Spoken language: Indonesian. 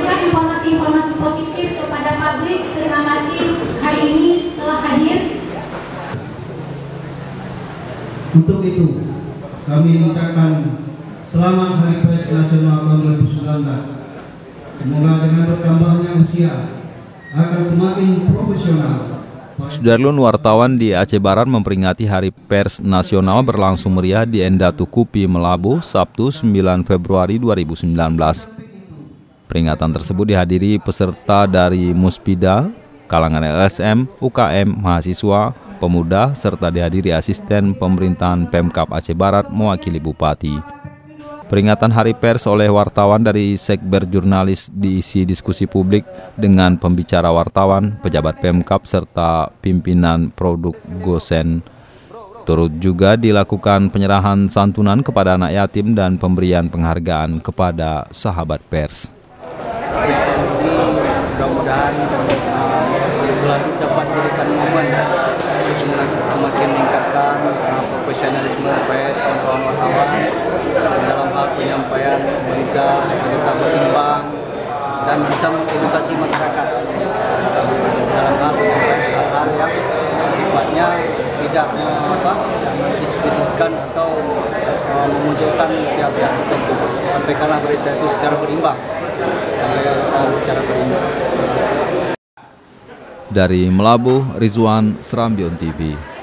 memberikan informasi-informasi positif kepada publik. Terima kasih hari ini telah hadir. Untuk itu, kami mengucapkan selamat Hari Pers Nasional tahun 2019. Semoga dengan bertambahnya usia akan semakin profesional. Sudarlun, wartawan di Aceh Barat, memperingati Hari Pers Nasional berlangsung meriah di Endatu Kupi, Melabu, Sabtu 9 Februari 2019. Peringatan tersebut dihadiri peserta dari Muspida, kalangan LSM, UKM, mahasiswa, pemuda, serta dihadiri asisten pemerintahan Pemkab Aceh Barat mewakili Bupati. Peringatan Hari Pers oleh wartawan dari Sekber Jurnalis diisi diskusi publik dengan pembicara wartawan, pejabat Pemkab, serta pimpinan produk Gosen. Turut juga dilakukan penyerahan santunan kepada anak yatim dan pemberian penghargaan kepada sahabat pers. Mudah-mudahan selalu dapat memberikan momen semakin meningkatkan profesionalisme pers dan wartawan dalam hal penyampaian berita secara berimbang dan bisa mengedukasi masyarakat dalam hal hal yang sifatnya tidak mendiskreditkan atau memunculkan pihak-pihak tertentu. Sampaikanlah berita itu secara berimbang. Dari Melabu, Rizwan, Serambion TV.